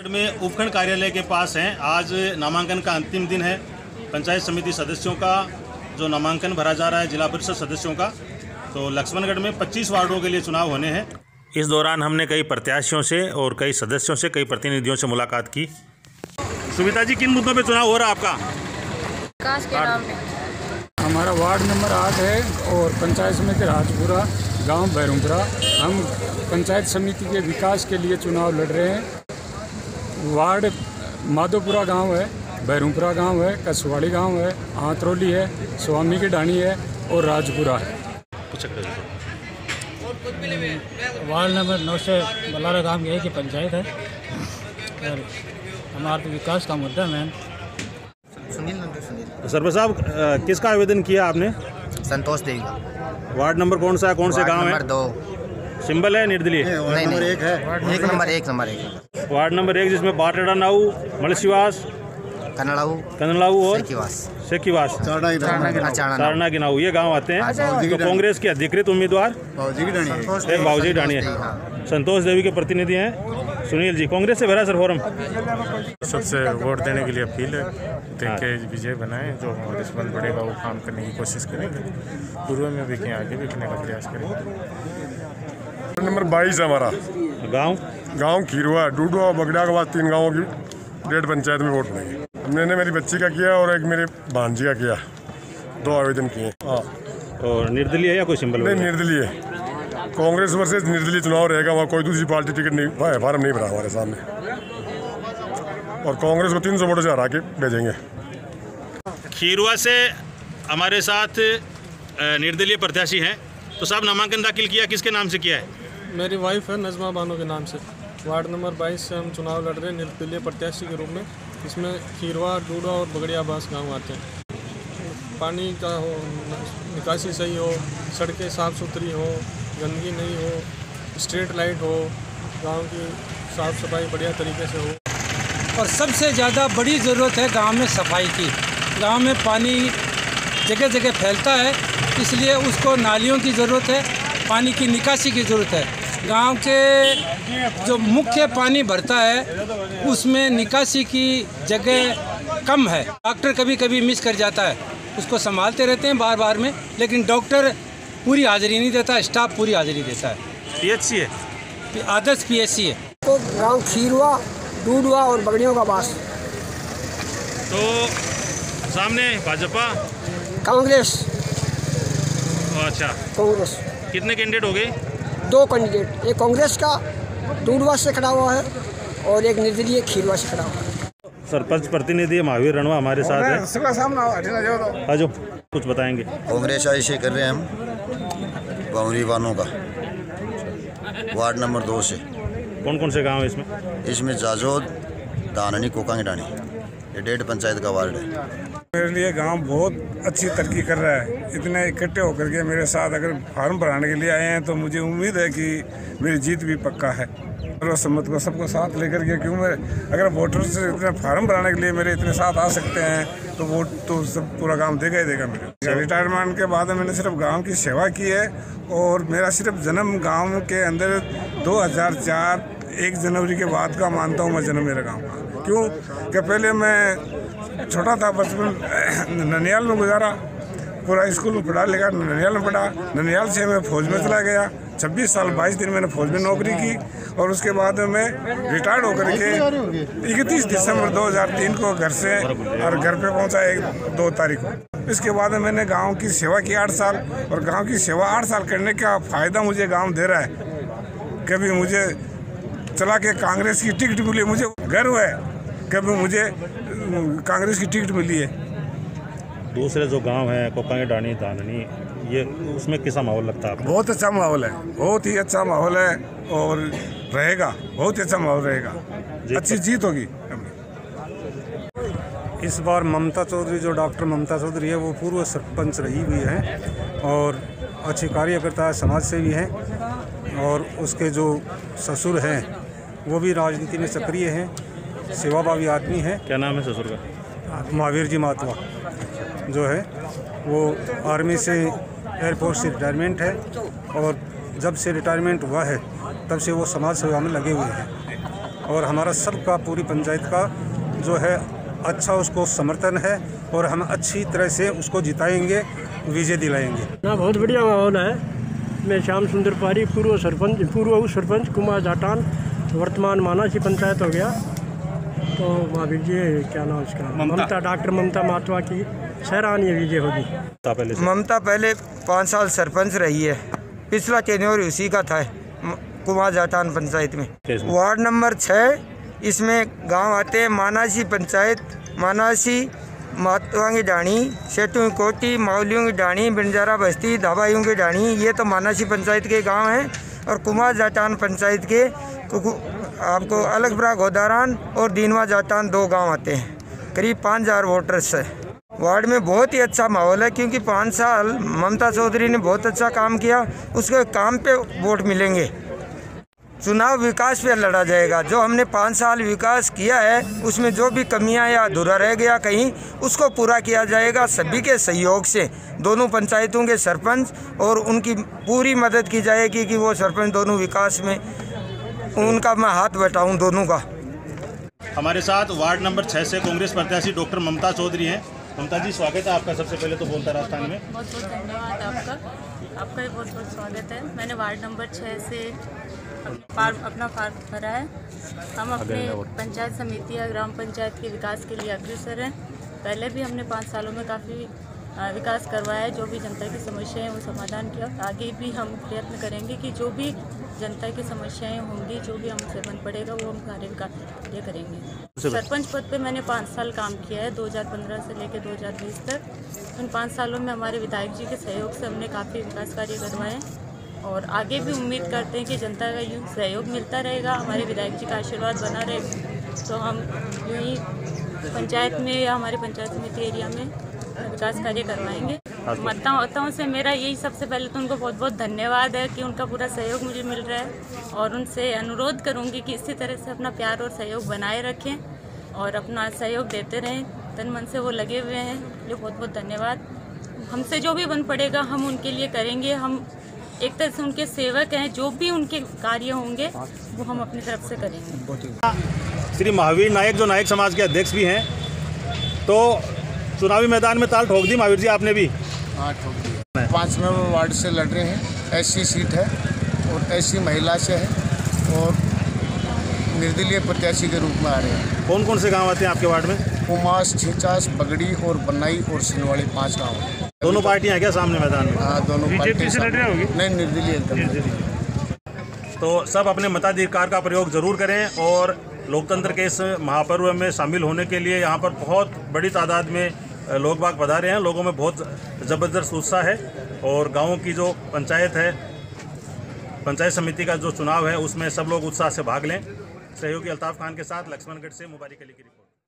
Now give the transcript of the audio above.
Ward में उपखंड कार्यालय के पास हैं। आज नामांकन का अंतिम दिन है। पंचायत समिति सदस्यों का जो नामांकन भरा जा रहा है, जिला परिषद सदस्यों का। तो लक्ष्मणगढ़ में 25 वार्डों के लिए चुनाव होने हैं। इस दौरान हमने कई प्रत्याशियों से और कई सदस्यों से, कई प्रतिनिधियों से मुलाकात की। सुमिता जी, किन मुद्दों पे चुनाव हो रहा है आपका? विकास के नाम पे। हमारा वार्ड नंबर 8 है और पंचायत समिति राजपुरा, गांव भैरूपुरा। हम पंचायत समिति के विकास के लिए चुनाव लड़ रहे हैं। वार्ड माधोपुरा गांव है, भैरूपुरा गांव है, कसवाड़ी गांव है, आंतरौली है, स्वामी की ढाणी है और राजपुरा है। वार्ड नंबर 9 से बलारा गांव की एक ही पंचायत है और हमारा तो विकास का मुद्दा है। सरपंच साहब, किसका आवेदन किया आपने? संतोष देवी का। वार्ड नंबर कौन सा है, कौन से गांव है? नंबर 2। सिंबल है निर्दलीय? नहीं, नंबर 1 है। एक नंबर एक। वार्ड नंबर 1 जिसमें बाटड़ा नाऊ, मलसीवास, कनड़ाऊ और शेखीवास, चारणा की नाऊ, ये गांव आते हैं। तो कांग्रेस के अधिकृत उम्मीदवार एक बाबूजी ढाणी है। संतोष देवी के प्रतिनिधि हैं सुनील जी। कांग्रेस से भरा सर फॉर्म। सबसे वोट देने के लिए अपील है, देख के विजय बनाएं। जो हमारे से बल बढ़ेगा वो काम करने की कोशिश करेंगे। पूर्व में भी आगे भी करने का प्रयास करेंगे। नंबर 22 है हमारा गांव खीरुआ, डूडुआ और बगड़ा के बाद 3 गाँवों की डेढ़ पंचायत में वोट देंगे। मैंने मेरी बच्ची का किया और एक मेरे भांजी का किया, 2 आवेदन किए। और निर्दलीय है या कोई सिंबल? नहीं, निर्दलीय है। कांग्रेस वर्सेस निर्दलीय चुनाव रहेगा। वहाँ कोई दूसरी पार्टी टिकट नहीं, फार्म नहीं भरा हमारे सामने। और कांग्रेस को 300 वोटों से हरा के भेजेंगे। खीरुआ से हमारे साथ निर्दलीय प्रत्याशी हैं। तो साहब, नामांकन दाखिल किया, किसके नाम से किया है? मेरी वाइफ है नजमा बानो के नाम से। वार्ड नंबर 22 से हम चुनाव लड़ रहे हैं निर्दलीय प्रत्याशी के रूप में। इसमें खीरवा, डूडा और बगड़ियाबास गांव आते हैं। पानी का हो, निकासी सही हो, सड़कें साफ़ सुथरी हो, गंदगी नहीं हो, स्ट्रीट लाइट हो, गांव की साफ़ सफाई बढ़िया तरीके से हो। और सबसे ज़्यादा बड़ी ज़रूरत है गांव में सफाई की। गांव में पानी जगह जगह फैलता है, इसलिए उसको नालियों की ज़रूरत है, पानी की निकासी की ज़रूरत है। गांव के जो मुख्य पानी भरता है उसमें निकासी की जगह कम है। डॉक्टर कभी कभी मिस कर जाता है, उसको संभालते रहते हैं बार बार में, लेकिन डॉक्टर पूरी हाजिरी नहीं देता, स्टाफ पूरी हाजिरी देता है। पीएचसी है, आदर्श पीएचसी है। तो गांव खीरुआ, डूडुआ और बगड़ियों का बास। तो सामने भाजपा, कांग्रेस। अच्छा, कांग्रेस। कितने कैंडिडेट हो गए? 2 कैंडिडेट, एक कांग्रेस का डूडुआ से खड़ा हुआ है और एक निर्दलीय खीरुआ से खड़ा हुआ है। सरपंच प्रतिनिधि महावीर रणवा हमारे साथ है। जो कुछ बताएंगे। कांग्रेस ऐसे कर रहे हैं हम बावरी वालों का। वार्ड नंबर 2 से। कौन कौन से गांव है इसमें? इसमें जाजोद, दाननी, कोकांगी डाणी, ये 1.5 पंचायत का वार्ड है। मेरे लिए गांव बहुत अच्छी तरक्की कर रहा है। इतने इकट्ठे होकर के मेरे साथ अगर फार्म भराने के लिए आए हैं तो मुझे उम्मीद है कि मेरी जीत भी पक्का है। सम्मत को सबको साथ लेकर के, क्यों मैं अगर वोटर से इतने फार्म भराने के लिए मेरे इतने साथ आ सकते हैं तो वोट तो सब पूरा गांव देगा ही देगा मेरे। रिटायरमेंट के बाद मैंने सिर्फ गांव की सेवा की है और मेरा सिर्फ जन्म गांव के अंदर 2004 1 जनवरी के बाद का मानता हूँ मैं जन्म मेरा गाँव का। क्यों कि पहले मैं छोटा था, बचपन ननियाल में गुजारा, पूरा स्कूल में पढ़ा लिखा ननियाल में पढ़ा। ननियाल से मैं फौज में चला गया, 26 साल 22 दिन मैंने फौज में नौकरी की और उसके बाद मैं रिटायर्ड होकर के 31 दिसंबर 2003 को घर से और घर पे पहुंचा 2 तारीख को। इसके बाद मैंने गांव की सेवा की 8 साल और गांव की सेवा 8 साल करने का फ़ायदा मुझे गांव दे रहा है। कभी मुझे चला के कांग्रेस की टिकट मिली, मुझे गर्व है, कभी मुझे कांग्रेस की टिकट मिली है। दूसरे जो गांव हैं कोकांगी डाणी, दाननी, ये उसमें कैसा माहौल लगता है आपको? बहुत अच्छा माहौल है, बहुत ही अच्छा माहौल है और रहेगा, बहुत ही अच्छा माहौल रहेगा। अच्छी जीत होगी। इस बार ममता चौधरी, जो डॉक्टर ममता चौधरी है, वो पूर्व सरपंच रही हुई है और अच्छी कार्यकर्ता है, समाज सेवी हैं। और उसके जो ससुर हैं वो भी राजनीति में सक्रिय हैं, सेवाभावी आदमी है। क्या नाम है ससुर का? महावीर जी मातवा जो है वो आर्मी से, एयरफोर्स से रिटायरमेंट है और जब से रिटायरमेंट हुआ है तब से वो समाज सेवा में लगे हुए हैं। और हमारा सबका पूरी पंचायत का जो है अच्छा उसको समर्थन है और हम अच्छी तरह से उसको जिताएंगे, विजय दिलाएंगे। ना बहुत बढ़िया माहौल है। मैं श्याम सुंदर पारी, पूर्व उप सरपंच कुमार जाटान, वर्तमान मानासी पंचायत हो गया। तो महावीर जी क्या नाम इसका, डॉक्टर ममता मातवा की सराहनीय विजय होगी। ममता पहले 5 साल सरपंच रही है, पिछला टेन्योर उसी का था कुमार जाटान पंचायत में। वार्ड नंबर 6 इसमें गांव आते हैं मानासी पंचायत, मानासी, मातवां की डाणी, सेठू कोटी, मावलियों की डाणी, बिंजारा बस्ती, धाबाइयों की डाणी, ये तो मानासी पंचायत के गांव हैं। और कुमार जाटान पंचायत के आपको अलगब्रा गोदारान और दीनवा जाटान 2 गांव आते हैं। करीब 5000 वोटर्स है। वार्ड में बहुत ही अच्छा माहौल है क्योंकि 5 साल ममता चौधरी ने बहुत अच्छा काम किया, उसके काम पे वोट मिलेंगे। चुनाव विकास पे लड़ा जाएगा। जो हमने 5 साल विकास किया है उसमें जो भी कमियां या अधूरा रह गया कहीं, उसको पूरा किया जाएगा सभी के सहयोग से। दोनों पंचायतों के सरपंच और उनकी पूरी मदद की जाएगी कि वो सरपंच दोनों विकास में उनका मैं हाथ बटाऊं दोनों का। हमारे साथ वार्ड नंबर 6 से कांग्रेस प्रत्याशी डॉक्टर ममता चौधरी हैं। ममता जी, स्वागत है आपका। सबसे पहले तो बोलता राजस्थान में बहुत बहुत धन्यवाद आपका भी बहुत बहुत स्वागत है। मैंने वार्ड नंबर 6 से अपना फार्म भरा है। हम अपने पंचायत समिति या ग्राम पंचायत के विकास के लिए अग्रसर हैं। पहले भी हमने 5 सालों में काफ़ी विकास करवाया है। जो भी जनता की समस्याएं हैं वो समाधान किया। आगे भी हम प्रयत्न करेंगे कि जो भी जनता की समस्याएं होंगी, जो भी हमसे बन पड़ेगा वो हम कार्य विकास ये करेंगे। सरपंच पद पे मैंने 5 साल काम किया है, 2015 से लेकर 2020 तक। इन 5 सालों में हमारे विधायक जी के सहयोग से हमने काफ़ी विकास कार्य करवाए और आगे भी उम्मीद करते हैं कि जनता का यूँ सहयोग मिलता रहेगा, हमारे विधायक जी का आशीर्वाद बना रहेगा, तो हम यूँ ही पंचायत में या हमारे पंचायत समिति एरिया में विकास कार्य करवाएंगे। मतदाताओं से मेरा यही सबसे पहले तो उनको बहुत बहुत धन्यवाद है कि उनका पूरा सहयोग मुझे मिल रहा है और उनसे अनुरोध करूंगी कि इसी तरह से अपना प्यार और सहयोग बनाए रखें और अपना सहयोग देते रहें। तन मन से वो लगे हुए हैं, ये बहुत बहुत धन्यवाद। हमसे जो भी बन पड़ेगा हम उनके लिए करेंगे। हम एक तरह से उनके सेवक हैं, जो भी उनके कार्य होंगे वो हम अपनी तरफ से करेंगे। श्री महावीर नायक जो नायक समाज के अध्यक्ष भी हैं, तो चुनावी मैदान में ताल ठोक दी महावीर जी आपने भी? हाँ, ठोक दी। 5 नंबर वार्ड से लड़ रहे हैं। ऐसी सीट है और ऐसी महिला से है और निर्दलीय प्रत्याशी के रूप में आ रहे हैं। कौन कौन से गांव आते हैं आपके वार्ड में? कुमास, छिचास, बगड़ी और बनाई और सिनवाड़ी 5 गाँव। दोनों पार्टियां हैं क्या सामने मैदान में? हाँ, दोनों पार्टियां से लड़ रही होगी। नहीं, निर्दलीय। तो सब अपने मताधिकार का प्रयोग जरूर करें और लोकतंत्र के इस महापर्व में शामिल होने के लिए यहाँ पर बहुत बड़ी तादाद में लोग बाग पधारे हैं। लोगों में बहुत ज़बरदस्त उत्साह है और गाँव की जो पंचायत है, पंचायत समिति का जो चुनाव है, उसमें सब लोग उत्साह से भाग लें। सहयोगी अल्ताफ़ खान के साथ लक्ष्मणगढ़ से मुबारक अली की रिपोर्ट।